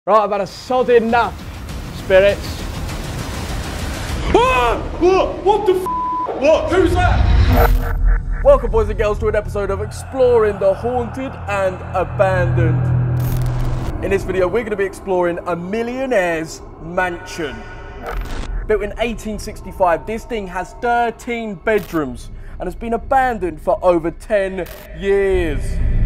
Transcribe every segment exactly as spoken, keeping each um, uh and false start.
Right, I've had a sod enough, spirits. Ah! What? What the f? What? Who's that? Welcome, boys and girls, to an episode of Exploring the Haunted and Abandoned. In this video, we're going to be exploring a millionaire's mansion. Built in eighteen sixty-five, this thing has thirteen bedrooms and has been abandoned for over ten years.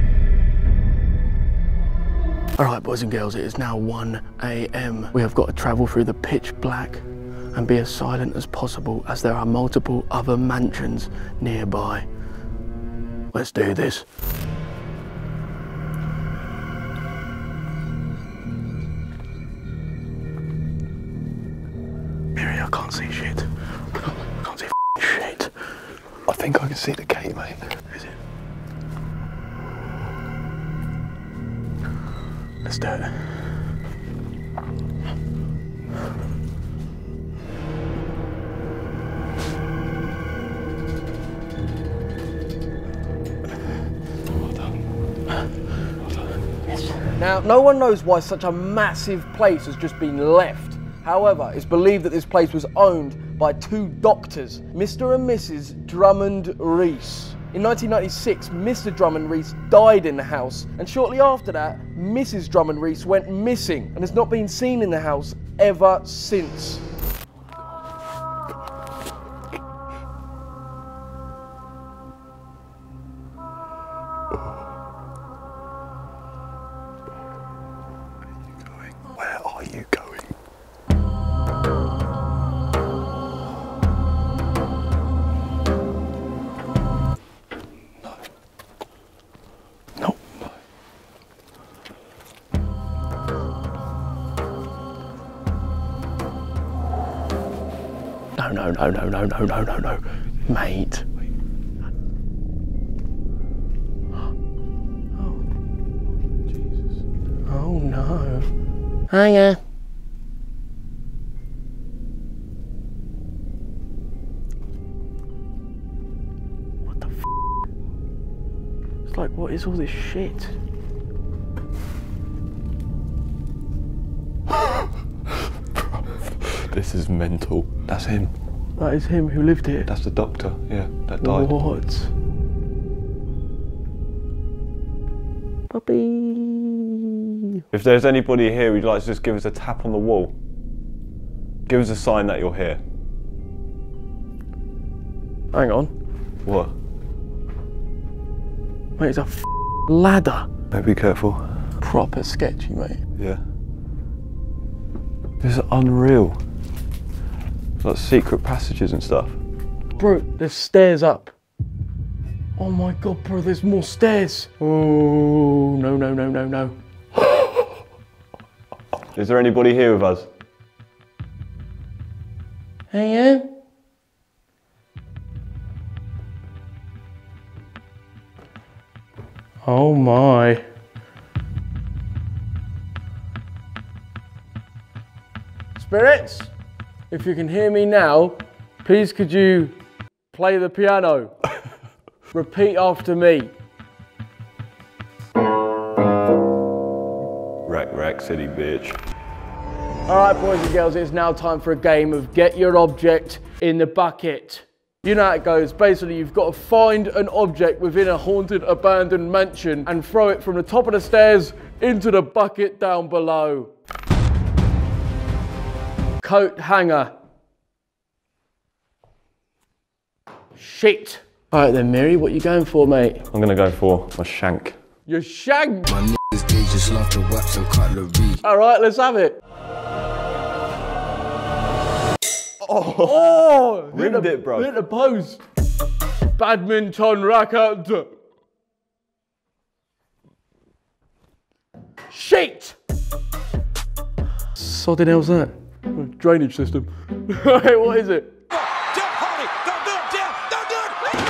All right, boys and girls, it is now one A M We have got to travel through the pitch black and be as silent as possible as there are multiple other mansions nearby. Let's do this. Miri, I can't see shit. I can't see shit. I think I can see the gate, mate. Is it? Let's do it. Now, no one knows why such a massive place has just been left. However, it's believed that this place was owned by two doctors, Mister and Missus Drummond Rees. In nineteen ninety-six, Mister Drummond Rees died in the house, and shortly after that, Missus Drummond Rees went missing and has not been seen in the house ever since. Where are you going? No. No, no, no, no, no, no, no, no, no. Mate. Oh. Jesus. Oh no. Hiya. What the f? It's like, what is all this shit? This is mental. That's him. That is him who lived here. That's the doctor, yeah, that died. What? Puppy. If there's anybody here who'd like to just give us a tap on the wall, give us a sign that you're here. Hang on. What? Mate, it's a f ladder. Mate, be careful. Proper sketchy, mate. Yeah. This is unreal. It's like secret passages and stuff. Bro, there's stairs up. Oh my god, bro, there's more stairs. Oh, no, no, no, no, no. Is there anybody here with us? Hey, yeah? Oh my. Spirits, if you can hear me now, please could you play the piano? Repeat after me. Rack, rack, city, bitch. All right, boys and girls, it's now time for a game of get your object in the bucket. You know how it goes. Basically, you've got to find an object within a haunted, abandoned mansion and throw it from the top of the stairs into the bucket down below. Coat hanger. Shit. All right then, Miri, what you going for, mate? I'm gonna go for my shank. Your shank. My niggas, they just love to wax some cutlery. All right, let's have it. Oh, oh Rimmed hit it, bro. Hit the post. Badminton racket. Shit. Sodding hell's that? Drainage system. Hey, what is it? Don't hold it! Don't do it, Jim! Don't do it!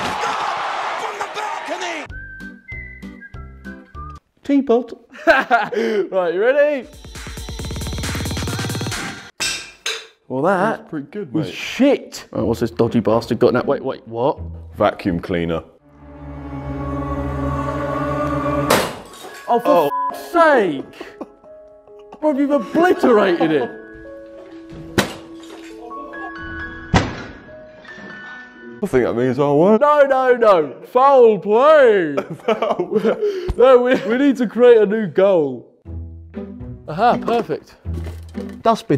From the balcony! Teapot. Right, you ready? Well, that That's pretty good, was mate. shit. Right, what's this dodgy bastard got now? Wait, wait, what? Vacuum cleaner. Oh, for Oh. f***'s sake. Bro, you've obliterated it. I think that means I won. No, no, no. Foul play. No, we, we need to create a new goal. Aha, perfect. Dustbin.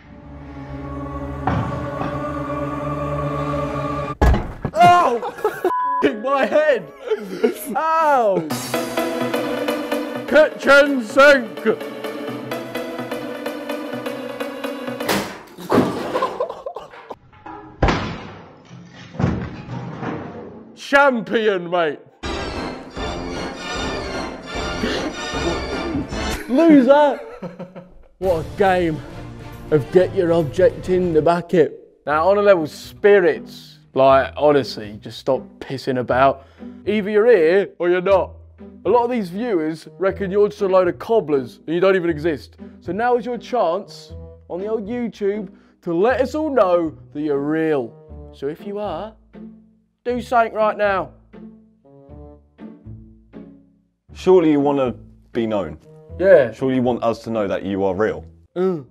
Oh! My head. Ow. Kitchen sink. Champion, mate. Loser. What a game of get your object in the bucket. Now, on a level, spirits, like, honestly, just stop pissing about. Either you're here or you're not. A lot of these viewers reckon you're just a load of cobblers and you don't even exist. So now is your chance on the old YouTube to let us all know that you're real. So if you are, do something right now. Surely you want to be known. Yeah. Surely you want us to know that you are real. Mm.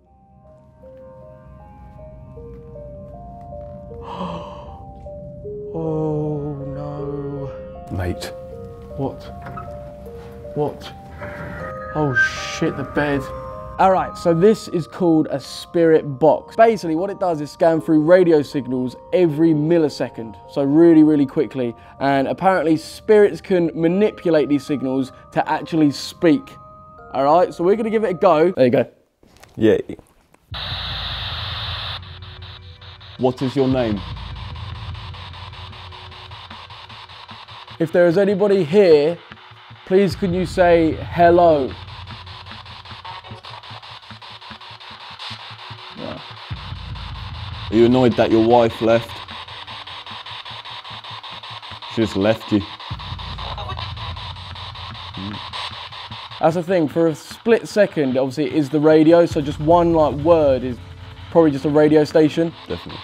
Oh no. Mate. What? What? Oh shit, the bed. All right, so this is called a spirit box. Basically, what it does is scan through radio signals every millisecond, so really, really quickly. And apparently spirits can manipulate these signals to actually speak. All right, so we're gonna give it a go. There you go. Yay. What is your name? If there is anybody here, please can you say hello? Yeah. Are you annoyed that your wife left? She just left you. That's the thing, for a split second, obviously it is the radio, so just one like word is probably just a radio station. Definitely.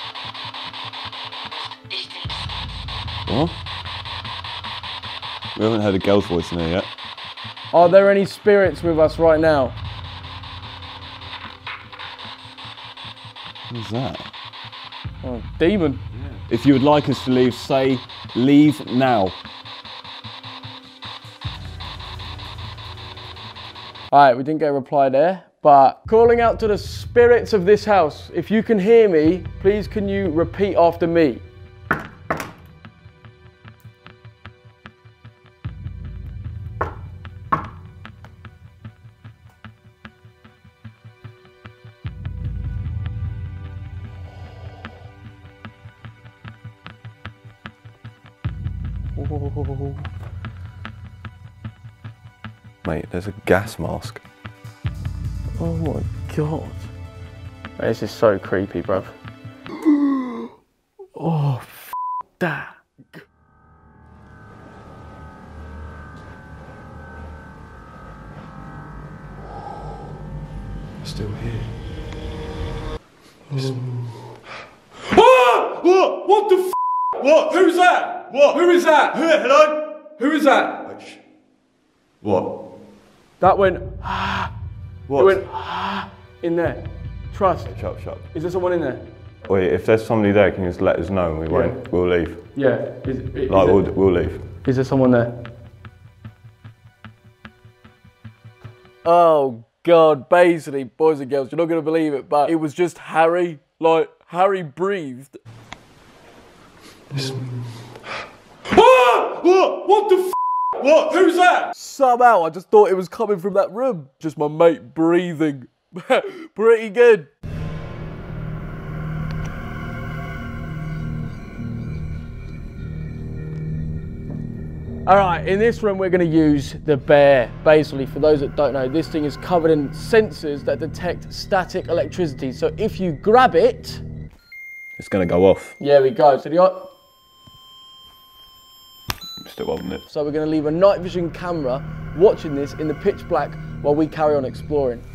What? We haven't heard a girl's voice in here yet. Are there any spirits with us right now? Who's that? Oh, demon. If you would like us to leave, say, leave now. All right, we didn't get a reply there, but calling out to the spirits of this house, if you can hear me, please can you repeat after me? Oh. Mate, there's a gas mask. Oh my God. This is so creepy, bruv. Oh, f that. Still here. Ah! What? What the f? What? Who's that? What? Who is that? Who? Hello? Who is that? What? That went, ah. What? It went, ah, in there. Trust. Shut up, shut up. Is there someone in there? Wait, if there's somebody there, can you just let us know and we won't, we'll leave. Yeah. Is, is, Like, is, we'll, there, we'll leave. is there someone there? Oh God, basically, boys and girls, you're not gonna believe it, but it was just Harry. Like, Harry breathed. Ah! What? What the f? What? Who's that? Somehow, I just thought it was coming from that room. Just my mate breathing. Pretty good. All right, in this room, we're gonna use the bear. Basically, for those that don't know, this thing is covered in sensors that detect static electricity. So if you grab it, It's gonna go off. there we go. So the Still holding it. So we're going to leave a night vision camera watching this in the pitch black while we carry on exploring.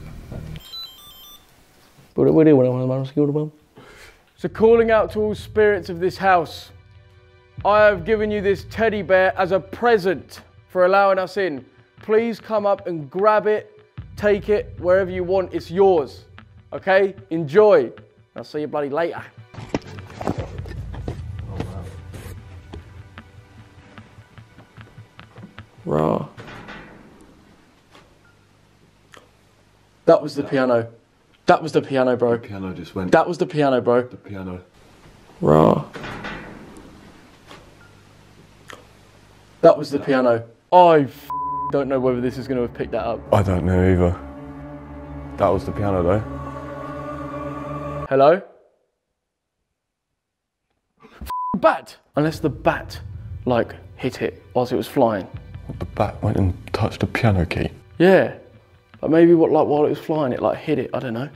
So calling out to all spirits of this house, I have given you this teddy bear as a present for allowing us in. Please come up and grab it, take it wherever you want, it's yours. Okay? Enjoy. I'll see you bloody later. Raw. That was the piano. That was the piano, bro. The piano just went. That was the piano, bro. The piano. Raw. That was the piano. I f don't know whether this is going to have picked that up. I don't know either. That was the piano though. Hello? F bat! Unless the bat, like, hit it whilst it was flying. The bat went and touched the piano key. Yeah. Like maybe what, like while it was flying, it like hit it. I don't know.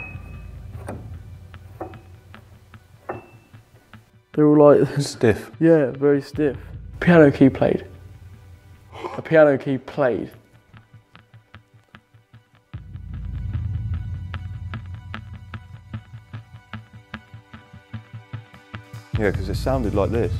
They're all like Stiff. Yeah, very stiff. Piano key played. A piano key played. Yeah, because it sounded like this.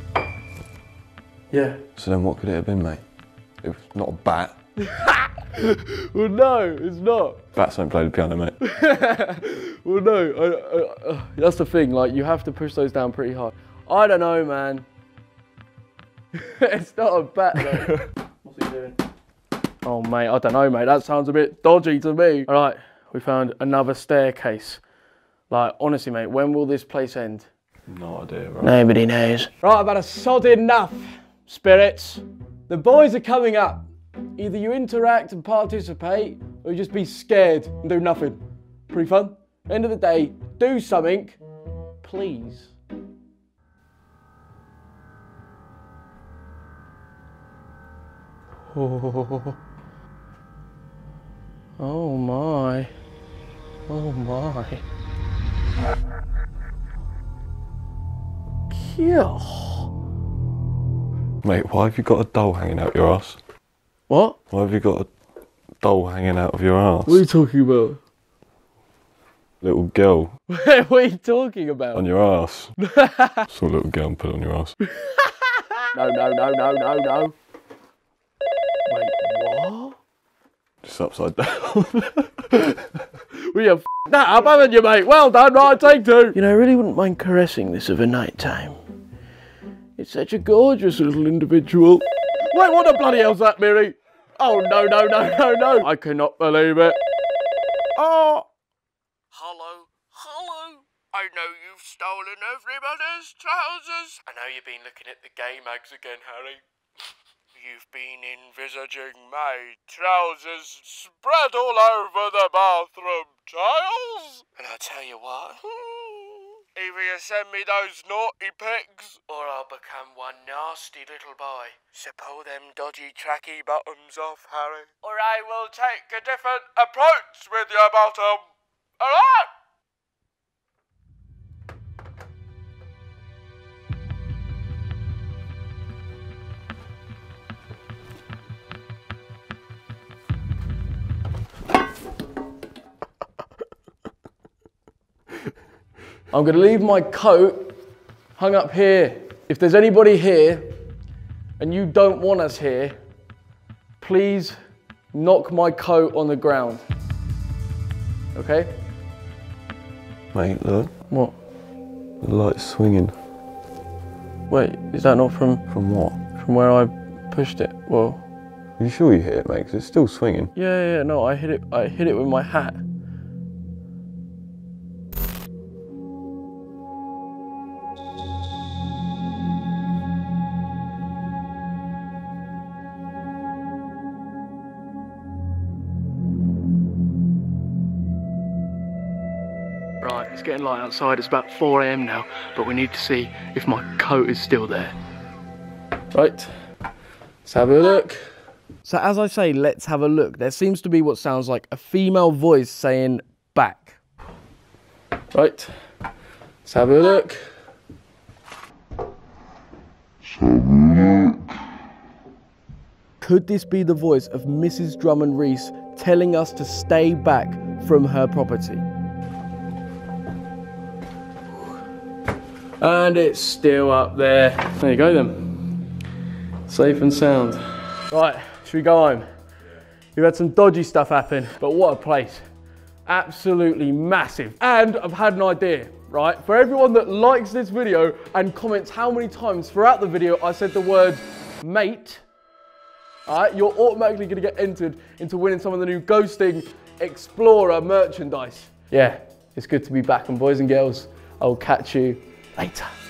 Yeah. So then what could it have been, mate? It was not a bat. Well, no, it's not. Bats don't play the piano, mate. Well, no, I, I, uh, that's the thing. Like, you have to push those down pretty hard. I don't know, man. It's not a bat, though. What's he doing? Oh, mate, I don't know, mate. That sounds a bit dodgy to me. All right, we found another staircase. Like, honestly, mate, when will this place end? No idea, bro. Nobody knows. Right, I've had a sod enough, spirits. The boys are coming up. Either you interact and participate, or you just be scared and do nothing. Pretty fun. End of the day, do something, please. Oh, oh my. Oh my. Yeah. Mate, why have you got a doll hanging out your ass? What? Why have you got a doll hanging out of your ass? What are you talking about? Little girl What are you talking about? on your ass. Saw a little girl and put it on your ass. No, no, no, no, no, no. Wait, what? Just upside down. We have f***ed that up, haven't you, mate? Well done, right, take two. You know, I really wouldn't mind caressing this of a night time. It's such a gorgeous little individual. Wait, what the bloody hell's that, Miri? Oh, no, no, no, no, no. I cannot believe it. Oh. Hello, hello. I know you've stolen everybody's trousers. I know you've been looking at the gay mags again, Harry. You've been envisaging my trousers spread all over the bathroom tiles. And I'll tell you what. Either you send me those naughty pics, or I'll become one nasty little boy. So pull them dodgy tracky bottoms off, Harry. Or I will take a different approach with your bottom. Alright? I'm going to leave my coat hung up here. If there's anybody here and you don't want us here, please knock my coat on the ground. Okay? Mate, look. What? The light's swinging. Wait, is that not from From what? from where I pushed it? Well, Are you sure you hit it, mate? 'Cause it's still swinging. yeah, yeah, yeah, no, I hit it. I hit it with my hat. Right, it's getting light outside. It's about four A M now, but we need to see if my coat is still there. Right, let's have a look. So as I say, let's have a look. There seems to be what sounds like a female voice saying back. Right, let's have a look. Could this be the voice of Missus Drummond Reese telling us to stay back from her property? And it's still up there. There you go then. Safe and sound. Right, should we go home? We've had some dodgy stuff happen, but what a place. Absolutely massive. And I've had an idea, right? For everyone that likes this video and comments how many times throughout the video I said the word mate, all right, you're automatically gonna get entered into winning some of the new Ghosting Explorer merchandise. Yeah, it's good to be back, and boys and girls, I will catch you later.